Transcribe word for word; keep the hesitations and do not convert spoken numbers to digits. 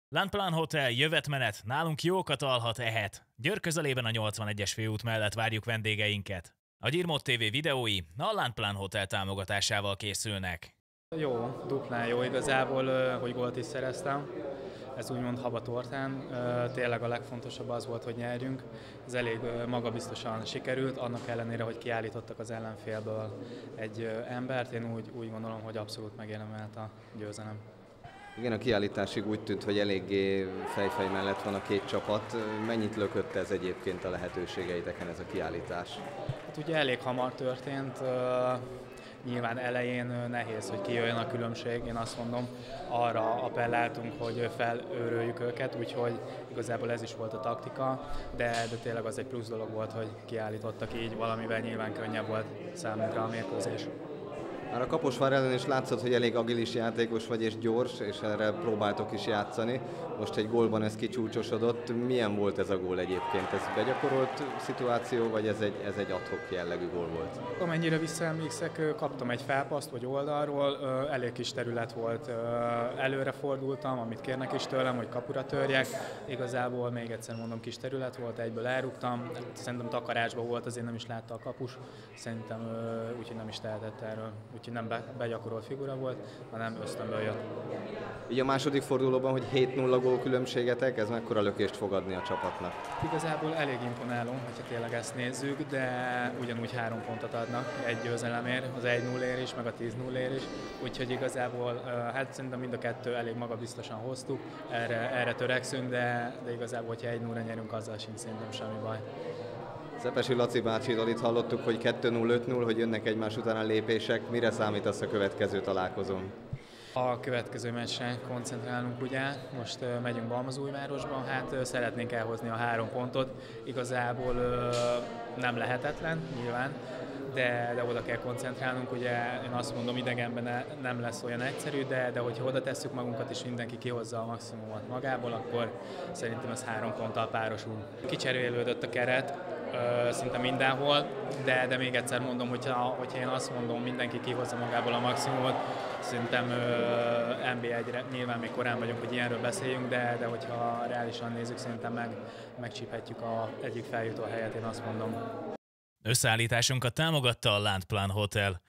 Landplan Hotel, jövetmenet, nálunk jókat alhat, ehet. Győr közelében a nyolcvanegyes főút mellett várjuk vendégeinket. A Gyirmót té vé videói a Landplan Hotel támogatásával készülnek. Jó, duplán jó igazából, hogy gólt is szereztem. Ez úgymond habatortán. Tényleg a legfontosabb az volt, hogy nyerjünk. Ez elég magabiztosan sikerült, annak ellenére, hogy kiállítottak az ellenfélből egy embert. Én úgy, úgy gondolom, hogy abszolút megérdemelt a győzelem. Igen, a kiállításig úgy tűnt, hogy eléggé fejfej mellett van a két csapat. Mennyit lökött ez egyébként a lehetőségeiteken ez a kiállítás? Hát ugye elég hamar történt. Nyilván elején nehéz, hogy kijöjjön a különbség, én azt mondom, arra appelláltunk, hogy felőröljük őket, úgyhogy igazából ez is volt a taktika, de, de tényleg az egy plusz dolog volt, hogy kiállítottak így, valamivel nyilván könnyebb volt számunkra a mérkőzés. Már a Kaposvár ellen is látszott, hogy elég agilis játékos vagy és gyors, és erre próbáltok is játszani. Most egy gólban ez kicsúcsosodott. Milyen volt ez a gól egyébként? Ez begyakorolt szituáció, vagy ez egy, ez egy ad-hoc jellegű gól volt? Amennyire visszaemlékszek, kaptam egy felpaszt vagy oldalról, elég kis terület volt, előre fordultam, amit kérnek is tőlem, hogy kapura törjek. Igazából még egyszer mondom, kis terület volt, egyből elrúgtam. Szerintem takarásban volt, azért nem is látta a kapus. Szerintem úgyhogy nem is tehetett erről. Úgyhogy nem be, begyakorolt figura volt, hanem ösztönből jött. Így a második fordulóban, hogy hét nulla gól különbségetek, ez mekkora lökést fog adni a csapatnak? Igazából elég imponáló, hogyha tényleg ezt nézzük, de ugyanúgy három pontot adnak egy győzelemért, az egy nulláért is, meg a tíz nulláért is. Úgyhogy igazából hát szerintem mind a kettő elég magabiztosan hoztuk, erre, erre törekszünk, de, de igazából, hogyha egy nulla nyerünk, azzal sincs szerintem semmi baj. Szepesi Laci bácsidól itt hallottuk, hogy kettő null, öt null, hogy jönnek egymás után a lépések. Mire számítasz a következő találkozón? A következő meccsre koncentrálunk ugye, most uh, megyünk Balmazújvárosba, hát uh, szeretnénk elhozni a három pontot. Igazából uh, nem lehetetlen, nyilván, de, de oda kell koncentrálnunk, ugye én azt mondom, idegenben ne, nem lesz olyan egyszerű, de, de hogyha oda tesszük magunkat és mindenki kihozza a maximumot magából, akkor szerintem ez három ponttal párosul. Kicserélődött a keret, uh, szinte mindenhol, de, de még egyszer mondom, hogyha, hogyha én azt mondom, mindenki kihozza magából a maximumot, szerintem uh, en bé egyre nyilván még korán vagyunk, hogy ilyenről beszéljünk, de, de hogyha reálisan nézzük, szerintem meg, megcsíphetjük a egyik feljutó helyet, én azt mondom. Összeállításunkat támogatta a Landplan Hotel.